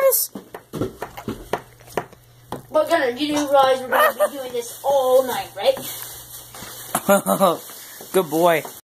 this? We're gonna do, guys. We're gonna be doing this all night, right? Good boy.